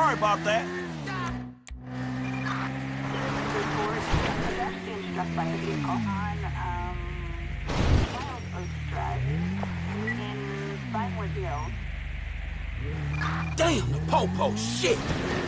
Sorry about that. Report pedestrian struck by a vehicle on Wild Oaks Drive in Vinewood Hills. Damn, the popo, shit!